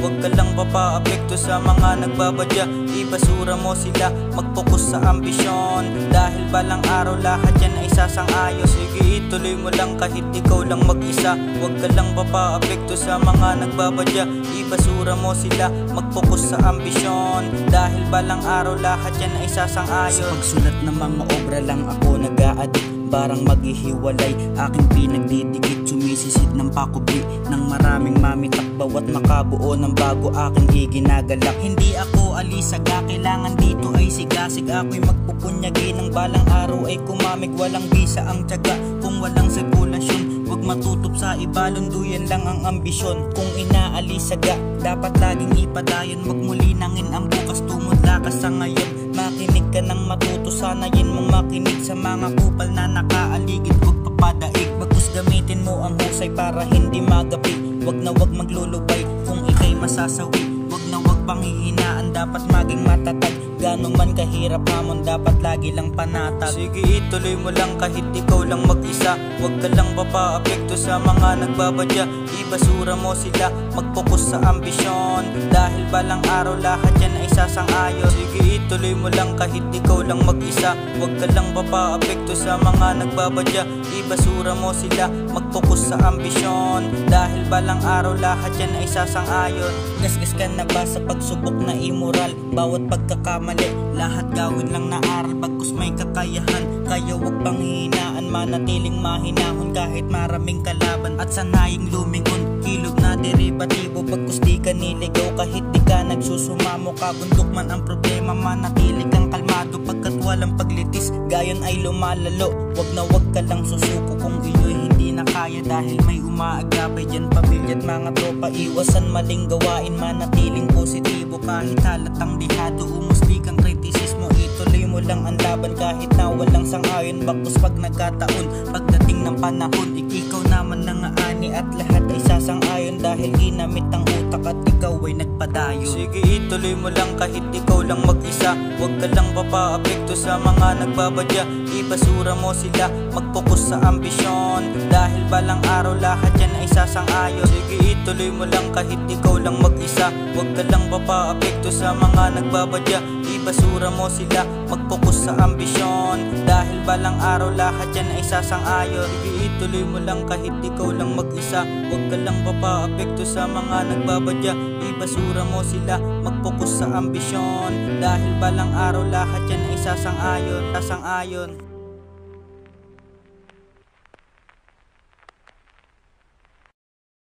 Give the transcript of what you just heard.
Huwag ka lang papaapekto sa mga nagbabadya. Ibasura mo sila, mag-focus sa ambisyon. Dahil balang araw lahat yan ay sasang-ayon. Sige, ituloy mo lang kahit ikaw lang mag-isa. Huwag ka lang papaapekto sa mga nagbabadya. Ibasura mo sila, mag-focus sa ambisyon. Dahil balang araw lahat yan ay sasang-ayon. Sa pagsulat ng mga obra lang ako nag-a-addict. Barang maghihiwalay, aking pinagdidikit. Sumisisid ng pakubli ng maraming mamitak. Bawat makabuo ng bago aking iginagalak. Hindi ako alisaga, kailangan dito ay sigasig. Ako'y magpupunyagi ng balang araw ay kumamig. Walang bisa ang tiyaga kung walang sirkulasyon. Huwag matutop sa iba, lunduyan lang ang ambisyon. Kung inaalisaga, dapat laging ipadayon. Wag muli nangin ang bukas, tumudla ka sa ngayon. Makinig ka ng matuto, sanayin mong makinig sa mga kupal na nakaaligid. Huwag papadaig, bagus gamitin mo ang husay para hindi magapi. Huwag na huwag maglulubay kung ikay masasawi. Huwag na huwag panghihinaan, dapat maging matatag. Gano'n man kahirap hamon, dapat lagi lang panatag. Sige, ituloy mo lang kahit ikaw lang mag-isa. Huwag ka lang papaapekto sa mga nagbabadya. Ibasura mo sila, mag-focus sa ambisyon. Dahil balang araw lahat yan ay sasang-ayon. Sige, ituloy mo lang kahit ikaw lang mag-isa. Huwag ka lang papaapekto sa mga nagbabadya. Ibasura mo sila, mag-focus sa ambisyon. Dahil balang araw lahat yan ay sasang-ayon. Gasgas ka na ba sa pagsubok na immoral? Bawat pagkakamali, lahat gawin lang na aral. Bagkus may kakayahan, kaya wag panghihinaan. Manatiling mahinahon kahit maraming kalaban. At sanaying lumingon, kilog na derivatibo. Bagkus di ka niligaw kahit di ka nagsusumamo. Kabundok man ang problema, manatili kang kalmado. Pagkat walang paglitis, gayon ay lumalalo. Wag na wag ka lang susuko kung iyo'y hindi na kaya. Dahil may umaagapay dyan, pamilya't mga tropa. Iwasan maling gawain, manatiling positibo. Kahit halatang dihado, umusli kang kritisismo. Ituloy mo lang ang laban kahit na walang sang-ayon. Bakos pag nagkataon, pagdating ng panahon, ikaw naman nangaani at lahat ay sasang-ayon. Dahil ginamit ang utak at ikaw ay nagpadayon. Sige, ituloy mo lang kahit ikaw lang mag-isa. Huwag ka lang papaapekto sa mga nagbabadya. Ibasura mo sila, mag-focus sa ambisyon. Dahil balang araw lahat yan ay sasang-ayon. Sige, ituloy mo lang kahit ikaw lang mag-isa. Huwag ka lang papaapekto sa mga nagbabadya. Ibasura mo sila, mag-focus sa ambisyon. Dahil balang araw lahat yan ay sasang-ayon. Sige, ituloy mo lang kahit ikaw lang mag-isa. Huwag ka lang papaapekto sa mga nagbabadya. Ibasura mo sila, mag-focus sa ambisyon. Dahil balang araw lahat yan ay sasang-ayon.